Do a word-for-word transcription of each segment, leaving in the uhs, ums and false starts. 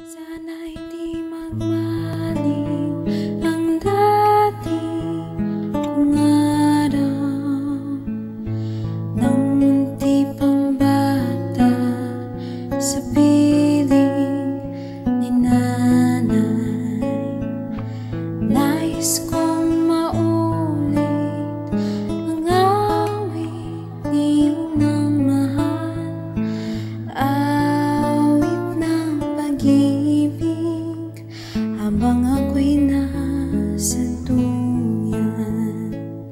Sana'y di magmaliw ang dati kong araw nang munti pang bata sa piling ni nanay. Nais kong maulit ang awit niyong nang mahal, awit ng pag-ibig habang ako'y nasa duyan.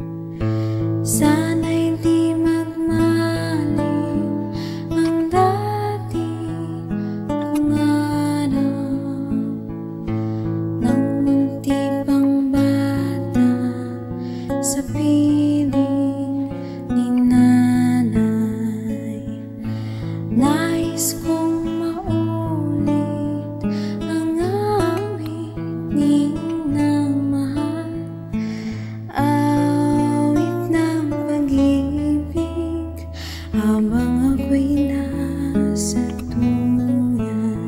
Sana'y di magmaliw ang dati kong araw nang munti pang bata sa piling ni nanay. Nais kong maulit ang awit niyong nang mahal, awit ng pag-ibig habang ako'y nasa duyan.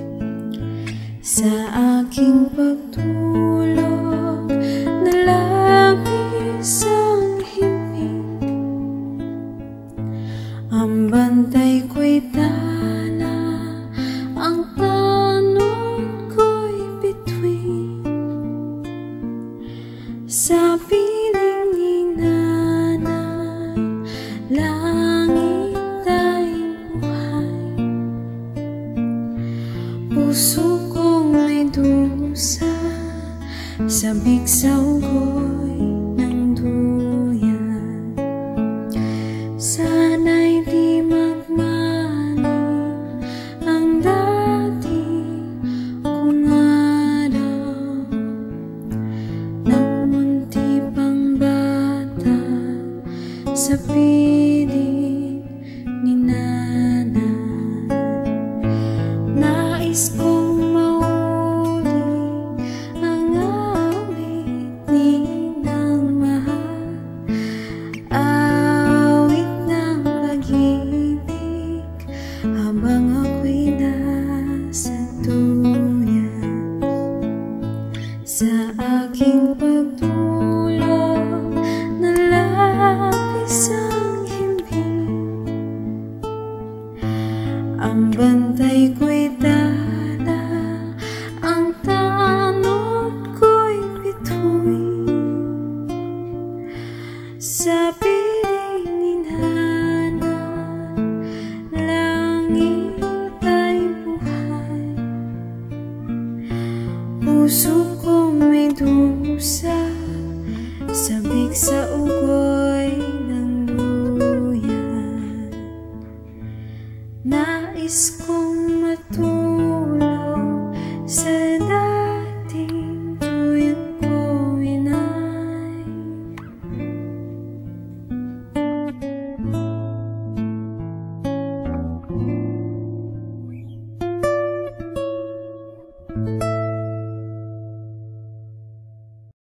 Sa aking pagtulog na labis ang himig, ang bantay ko'y tala, ang tanod ko'y bituin. Sa piling ni nanay, langit ay buhay. Puso kong may dusa, sabik sa ugoy ng duyan. Sana'y di magmaliw ang dati kong araw nang munti pang bata sa piling ni nanay. Nais kong maulit ang awit niyong nang mahal, awit ng pag-ibig habang ako'y nasa duyan. Sa aking pagtulog na labis ang himbing, ang bantay ko'y tala, ang tanod ko'y bituin. Sa piling ni nanay, langit ay buhay. Puso kong may dusa, sabik sa ulo